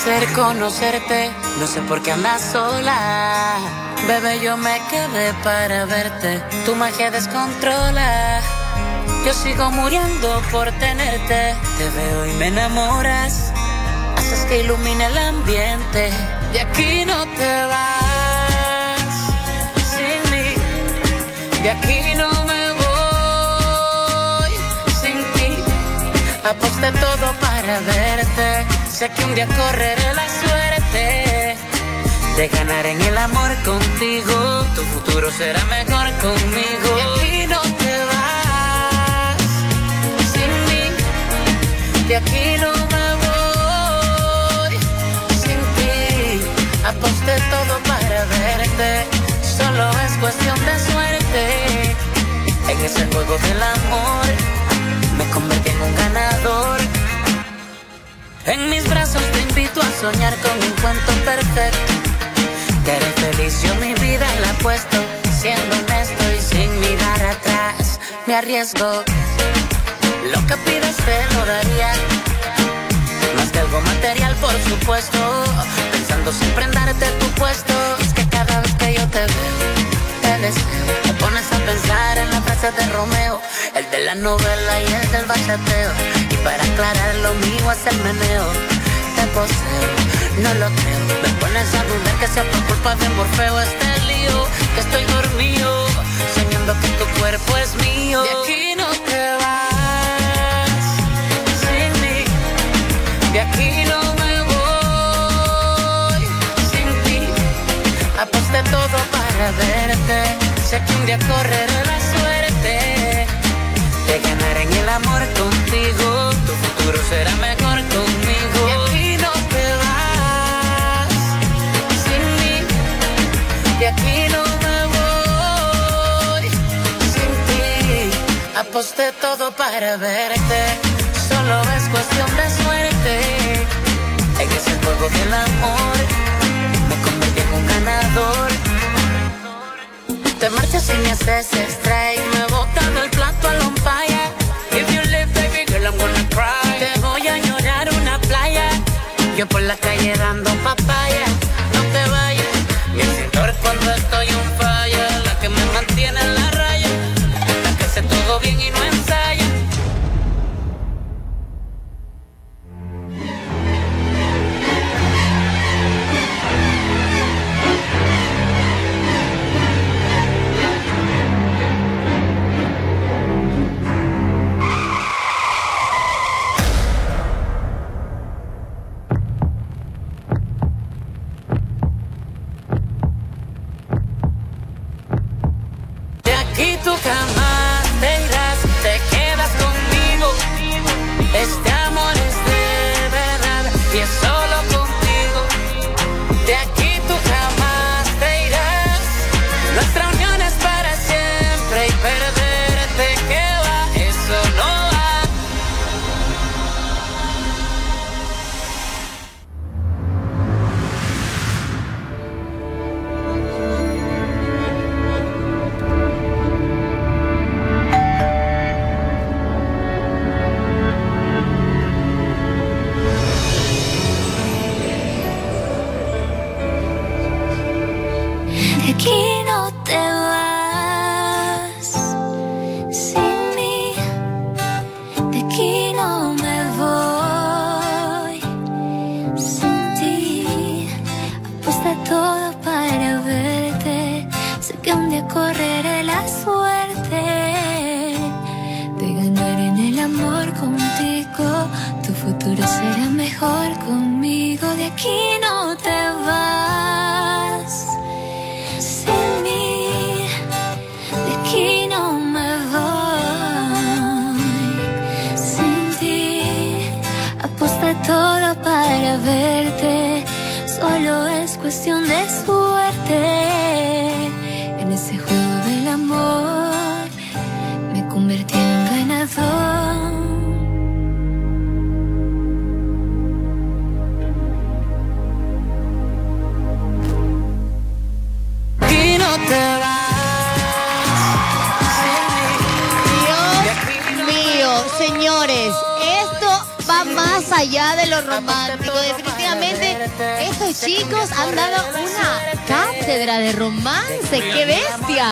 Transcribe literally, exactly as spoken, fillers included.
placer conocerte, no sé por qué andas sola. Bebé, yo me quedé para verte, tu magia descontrola. Yo sigo muriendo por tenerte, te veo y me enamoras. Haces que ilumine el ambiente, de aquí no te vas sin mí, de aquí no me voy sin ti. Aposté todo para verte, sé que un día correré la suerte de ganar en el amor contigo. Tu futuro será mejor conmigo. De aquí no te vas sin mí, de aquí no me voy sin ti. Aposté todo para verte, solo es cuestión de suerte. En ese juego del amor me convertí en un ganador. En mis brazos te invito a soñar con un cuento perfecto. Que haré feliz, yo mi vida la apuesto, siendo honesto y sin mirar atrás. Me arriesgo, lo que pidas te lo daría, más que algo material, por supuesto. Pensando siempre en darte tu puesto. Es que cada vez que yo te veo, te deseo. Te pones a pensar en la frase de Romeo, el de la novela y el del bachateo. Y para aclarar lo mío es el meneo. Te poseo, no lo creo. Me pones a dudar que sea por culpa de Morfeo este lío. Que estoy dormido, soñando que tu cuerpo es mío. De aquí no te vas sin mí, de aquí no me voy sin ti. Aposté todo para verte, sé que un día correré la suerte de ganar en el amor contigo. Tu futuro será mejor conmigo. De aquí no te vas sin mí, de aquí no me voy sin ti. Aposté todo para verte, solo es cuestión de suerte. En ese juego del amor me convertí en un ganador. Te marchas y me haces extraer, me he botado el plato al on fire. If you leave, baby girl, I'm gonna cry. Te voy a llorar una playa, yo por la calle dando papaya. No te vayas, mi cintor cuando estoy on fire, la que me mantiene en la raya, la que hace todo bien y no ensaya. Y tú jamás te irás, te quedas conmigo. Este amor es de verdad y es solo contigo. De aquí tú jamás te irás. Nuestra unión es para siempre y perderte, ¿qué va? Eso no va. De aquí no te vas sin mí, de aquí no me voy sin ti. Apuesta todo para verte, sé que un día correré la suerte de ganar en el amor contigo. Tu futuro será mejor conmigo. De aquí no te vas sin mí, de aquí no me voy sin ti. Apuesta todo para verte, solo es cuestión de suerte. En ese juego del amor me convertí en un ganador. Te vas. Dios mío, señores, esto va va más allá de lo romántico. Definitivamente, estos chicos han dado una cátedra de romance. ¡Qué bestia!